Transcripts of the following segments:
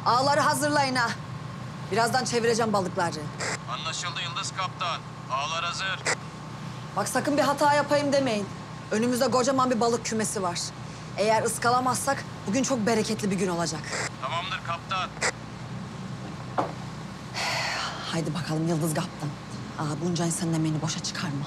Ağları hazırlayın ha. Birazdan çevireceğim balıkları. Anlaşıldı Yıldız Kaptan. Ağlar hazır. Bak sakın bir hata yapayım demeyin. Önümüzde kocaman bir balık kümesi var. Eğer ıskalamazsak bugün çok bereketli bir gün olacak. Tamamdır kaptan. Haydi bakalım Yıldız Kaptan. Bunca insanın emeğini boşa çıkarma.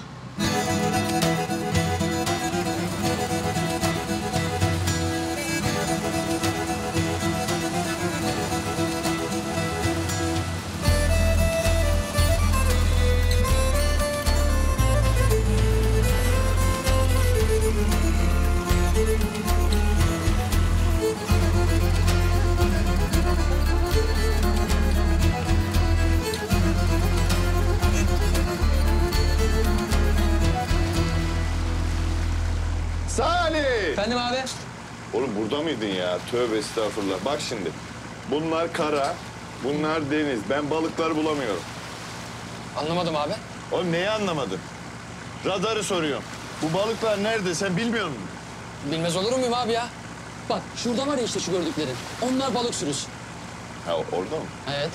Salih! Efendim abi? Oğlum burada mıydın ya? Tövbe estağfurullah. Bak şimdi. Bunlar kara, bunlar deniz. Ben balıkları bulamıyorum. Anlamadım abi. Oğlum neyi anlamadın? Radarı soruyorum. Bu balıklar nerede? Sen bilmiyor musun? Bilmez olur muyum abi ya? Bak şurada var ya işte şu gördüklerin. Onlar balık sürüsü. Ha orada mı? Evet.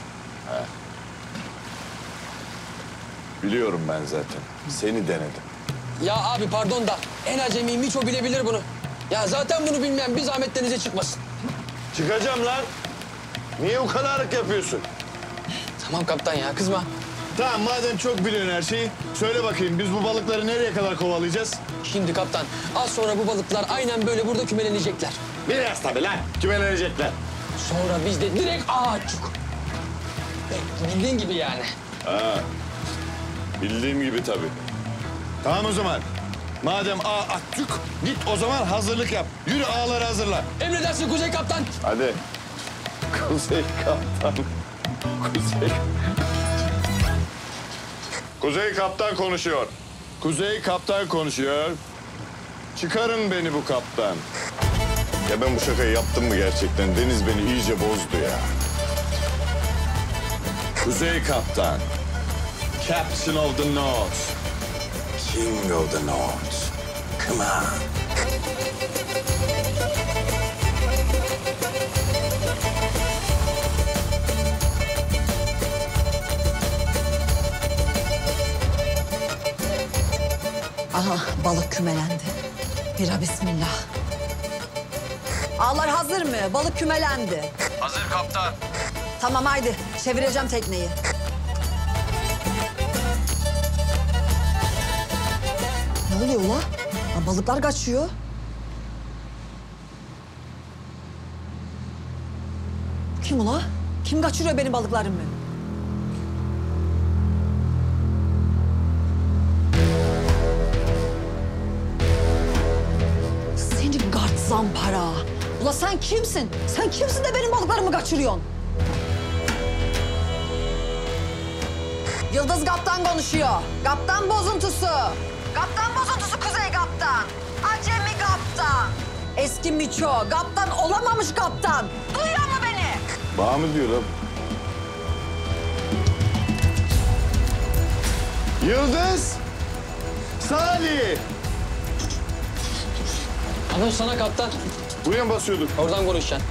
Biliyorum ben zaten. Seni denedim. Ya abi pardon da en acemi Miço bilebilir bunu. Ya zaten bunu bilmeyen bir zahmet denize çıkmasın. Çıkacağım lan. Niye ukalalık yapıyorsun? Tamam kaptan ya kızma. Tamam madem çok biliyorsun her şeyi. Söyle bakayım biz bu balıkları nereye kadar kovalayacağız? Şimdi kaptan az sonra bu balıklar aynen böyle burada kümelenecekler. Biraz tabii lan. Kümelenecekler. Sonra biz de direkt ağaççuk. Bildiğin gibi yani. Bildiğim gibi tabii. Tamam o zaman. Madem ağ attık, git o zaman hazırlık yap. Yürü ağları hazırla. Emredersin Kuzey Kaptan. Hadi. Kuzey Kaptan. Kuzey... Kuzey Kaptan konuşuyor. Kuzey Kaptan konuşuyor. Çıkarın beni bu kaptan. Ya ben bu şakayı yaptım mı gerçekten? Deniz beni iyice bozdu ya. Kuzey Kaptan. Captain of the North. King of the North. Come on. Aha balık kümelendi. Bira bismillah. Ağlar hazır mı? Balık kümelendi. Hazır kaptan. Tamam haydi çevireceğim tekneyi. Ne oluyor ula? Balıklar kaçıyor. Kim ula? Kim kaçırıyor benim balıklarımı? Seni gart zampara. Ula sen kimsin? Sen kimsin de benim balıklarımı kaçırıyorsun? Yıldız Kaptan konuşuyor. Kaptan bozuntusu. Kaptan bozuntusu Kuzey Kaptan. Acemi Kaptan. Eski Miço. Kaptan olamamış kaptan. Duyuyor mu beni? Bana mı diyor lan? Yıldız! Salih! Anons sana kaptan. Buraya mı basıyorduk? Oradan konuşacaksın.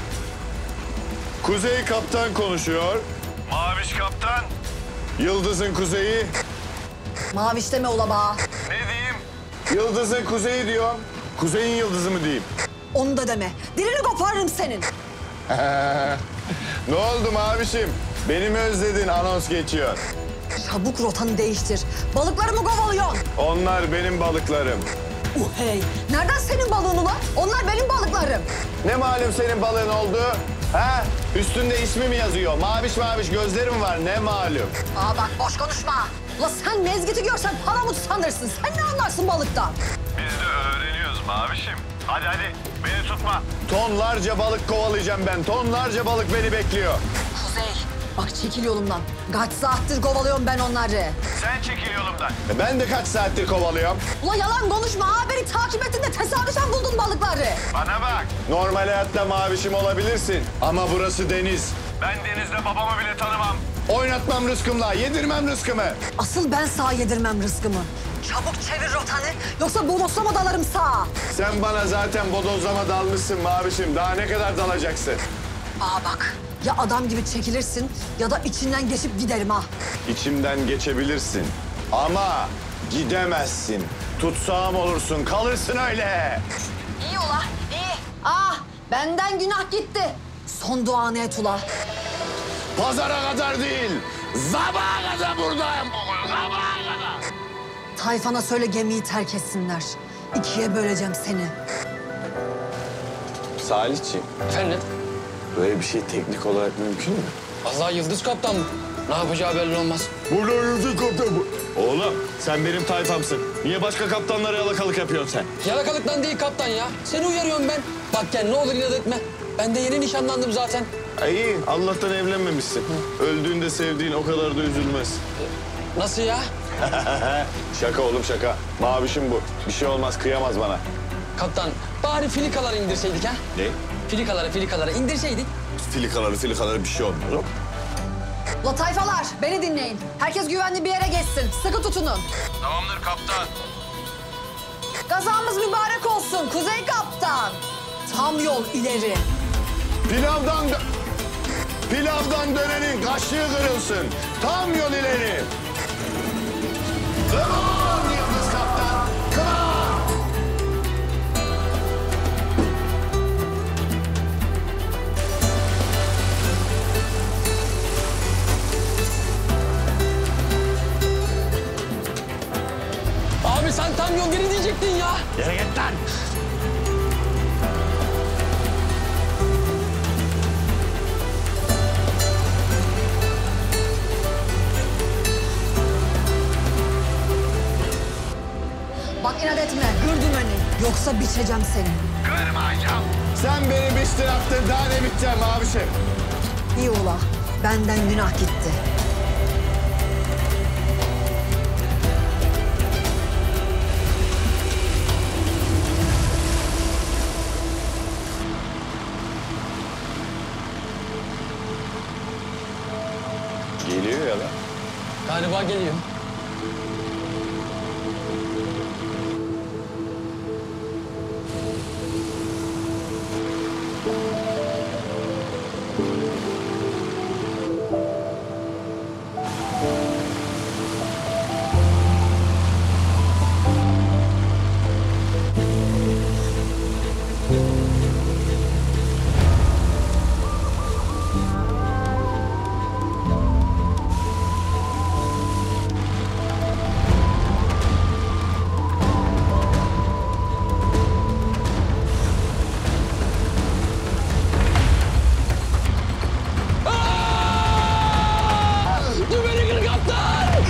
Kuzey Kaptan konuşuyor. Maviş kaptan. Yıldız'ın kuzeyi. Maviş deme ula ba. Ne diyeyim? Yıldız'ın kuzeyi diyorum. Kuzey'in yıldızı mı diyeyim? Onu da deme. Dilini koparırım senin. Ne oldu Mavişim? Beni mi özledin? Anons geçiyor. Çabuk rotanı değiştir. Balıklarımı kovalıyorsun. Onlar benim balıklarım. Hey, nereden senin balığın ulan? Onlar benim balıklarım. Ne malum senin balığın oldu? Ha? Üstünde ismi mi yazıyor? Maviş maviş gözlerim var. Ne malum? Bak boş konuşma. Ula sen mezgiti görsen palamut sanırsın. Sen ne anlarsın balıktan? Biz de öğreniyoruz Mavişim. Hadi beni tutma. Tonlarca balık kovalayacağım ben. Tonlarca balık beni bekliyor. Kuzey, bak çekil yolumdan. Kaç saattir kovalıyorum ben onları. Sen çekil yolumdan. Ben de kaç saattir kovalıyorum. Ula yalan konuşma. Beni takip ettin de tesadüfen buldun balıkları. Bana bak. Normal hayatta mavişim olabilirsin. Ama burası deniz. Ben denizde babamı bile tanımam. Oynatmam rızkımla, yedirmem rızkımı. Asıl ben sağa yedirmem rızkımı. Çabuk çevir rotanı, yoksa bodoslama dalarım sağa. Sen bana zaten bodozlama dalmışsın mavişim. Daha ne kadar dalacaksın? Bak, Ya adam gibi çekilirsin ya da içinden geçip giderim ha. İçimden geçebilirsin ama gidemezsin. Tutsağım olursun, kalırsın öyle. İyi ula, iyi. Ah, benden günah gitti. Son duanı et ula. Pazara kadar değil, sabaha kadar buradayım. Sabaha kadar. Tayfana söyle gemiyi terk etsinler. İkiye böleceğim seni. Salihciğim, Efendim? böyle bir şey teknik olarak mümkün mü? Allah Yıldız kaptan mı? Ne yapacağı belli olmaz. Burada Yıldız kaptan bu. Oğlum, sen benim tayfamsın. Niye başka kaptanlara yalakalık yapıyorsun sen? Yalakalıktan değil kaptan ya. Seni uyarıyorum ben. Bak gel ne olur inat etme. Ben de yeni nişanlandım zaten. İyi, Allah'tan evlenmemişsin. Öldüğünde sevdiğin o kadar da üzülmez. Nasıl ya? Şaka oğlum şaka. Mavişim bu. Bir şey olmaz, kıyamaz bana. Kaptan bari filikaları indirseydik ha? Ne? Filikaları indirseydik. Filikaları bir şey olmaz. Hop. Ula tayfalar, beni dinleyin. Herkes güvenli bir yere geçsin. Sıkı tutunun. Tamamdır kaptan. Gazamız mübarek olsun Kuzey Kaptan. Tam yol ileri. Pilavdan dönenin kaşığı kırılsın. Tam yol ileri. Come on Yıldız Kaptan. Come on. Abi sen tam yol geri diyecektin ya. Yere git lan. Bak inat etme, gır dümeni. Yoksa biçeceğim seni. Kırmayacağım. Sen benim istirahatten daha ne biteceğim abişim? İyi ula, benden günah gitti. Geliyor ya lan. Galiba geliyor. Dur beni kır kaptan!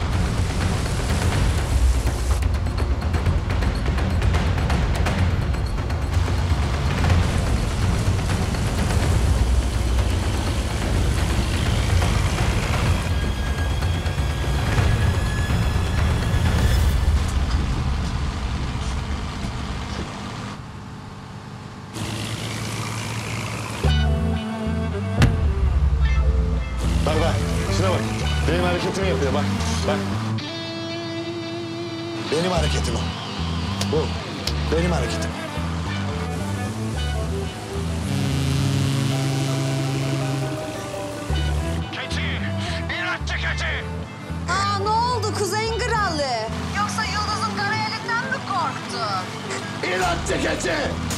Bak bak, şuna bak. Benim hareketimi yapıyor bak. Bak. Benim hareketim o. Bu. Benim hareketim. Keçi. İnatçı keçi. Aa ne oldu Kuzey'in kralı? Yoksa Yıldız'ın kara elinden mi korktun? İnatçı keçi!